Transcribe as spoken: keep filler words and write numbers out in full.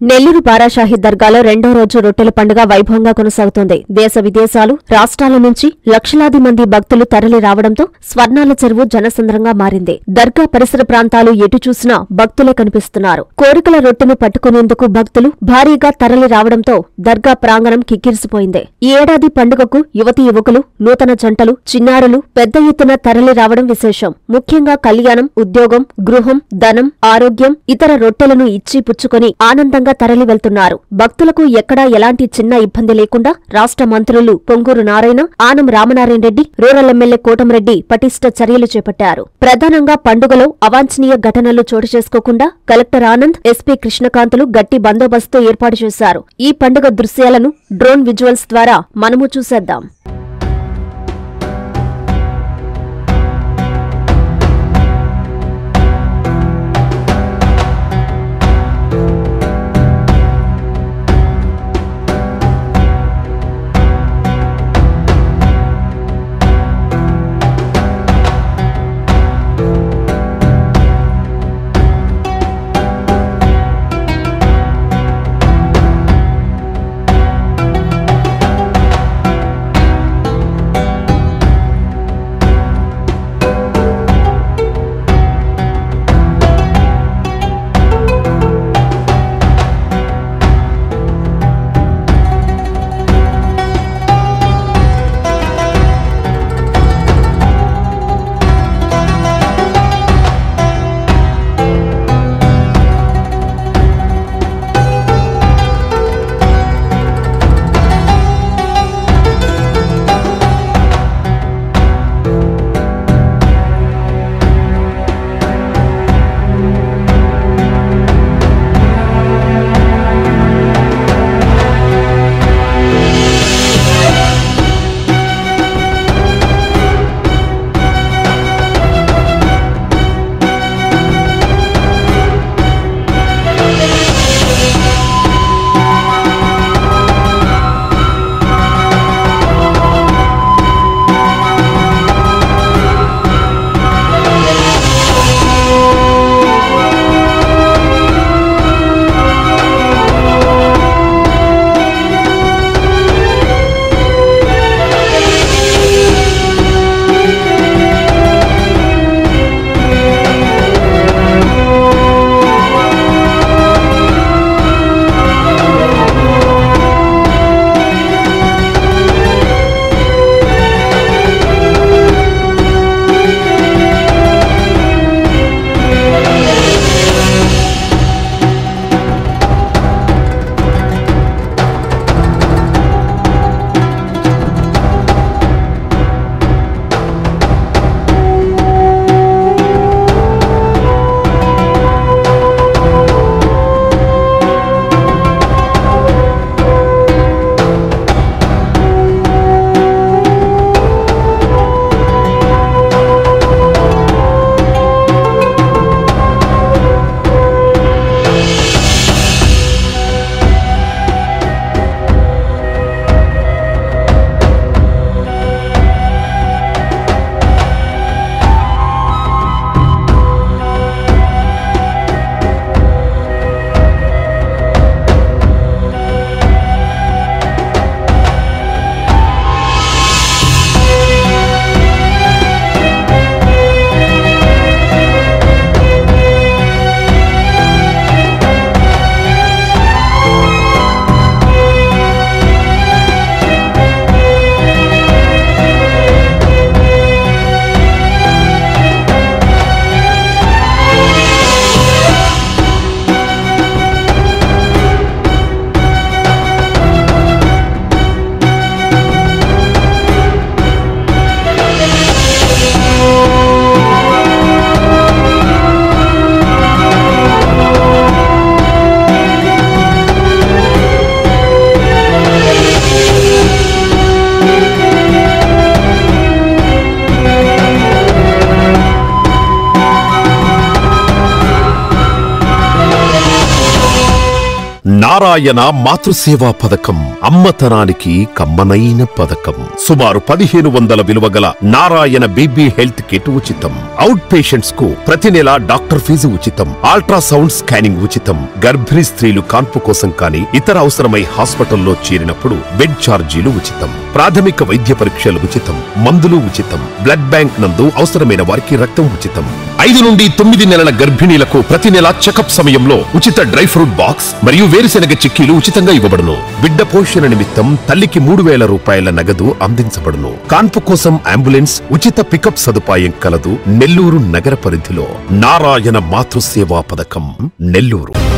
నెల్లూరు బారాషాహి దర్గాలో రెండో రోజు రొట్టెల పండుగ వైభవంగా కొనసాగుతోంది. దేశ విదేశాలు, రాష్ట్రాల నుంచి లక్షలాది మంది భక్తులు తరలి రావడంతో స్వర్ణాల చెరువు జనసంద్రంగా మారింది. దర్గా పరిసర ప్రాంతాలు ఎటు చూసినా భక్తులే కనిపిస్తున్నారు. కోరికల రొట్టెను పట్టుకునేందుకు భక్తులు భారీగా తరలి రావడంతో దర్గా ప్రాంగణం కిక్కిరిసిపోయింది. ఈ ఏడాది పండుగకు యువతీ యువకులు, నూతన జంటలు, చిన్నారులు పెద్ద ఎత్తున తరలి రావడం విశేషం. ముఖ్యంగా కళ్యాణం, ఉద్యోగం, గృహం, ధనం, ఆరోగ్యం, ఇతర రొట్టెలను ఇచ్చి పుచ్చుకొని ఆనందంగా తరలి వెళ్తున్నారు. భక్తులకు ఎక్కడా ఎలాంటి చిన్న ఇబ్బంది లేకుండా రాష్ట్ర మంత్రులు పొంగూరు నారాయణ, ఆనం రామనారాయణ రెడ్డి, రూరల్ ఎమ్మెల్యే కోటంరెడ్డి పటిష్ట చర్యలు చేపట్టారు. ప్రధానంగా పండుగలో అవాంఛనీయ ఘటనలు చోటు చేసుకోకుండా కలెక్టర్ ఆనంద్, ఎస్పీ కృష్ణకాంతులు గట్టి బందోబస్తు ఏర్పాటు చేశారు. ఈ పండుగ దృశ్యాలను డ్రోన్ విజువల్స్ ద్వారా మనము చూసేద్దాం. నారాయణ మాతృసేవా పథకం అమ్మతనానికి కమ్మనైన పథకం. సుమారు పదిహేను వందల విలువ గల నారాయణ బేబీ హెల్త్ కిట్ ఉచితం. అవుట్ పేషెంట్స్ కు ప్రతి నెల డాక్టర్ ఫీజు ఉచితం. అల్ట్రాసౌండ్ స్కానింగ్ ఉచితం. గర్భిణీ స్త్రీలు కాన్పు కోసం కానీ ఇతర అవసరమై హాస్పిటల్లో చేరినప్పుడు బెడ్ ఛార్జీలు ఉచితం. ప్రాథమిక వైద్య పరీక్షలు ఉచితం. మందులు ఉచితం. బ్లడ్ బ్యాంక్ నందు అవసరమైన వారికి రక్తం ఉచితం. ఐదు నుండి తొమ్మిది నెలల గర్భిణీలకు ప్రతి నెల చెకప్ సమయంలో ఉచిత డ్రై ఫ్రూట్ బాక్స్ మరియు వేరుశెనగ చిక్కీలు ఉచితంగా ఇవ్వబడును. బిడ్డ పోషణ నిమిత్తం తల్లికి మూడు వేల రూపాయల నగదు అందించబడును. కాన్పు కోసం అంబులెన్స్ ఉచిత పికప్ సదుపాయం కలదు. నెల్లూరు నగర పరిధిలో నారాయణ మాతృసేవా పథకం, నెల్లూరు.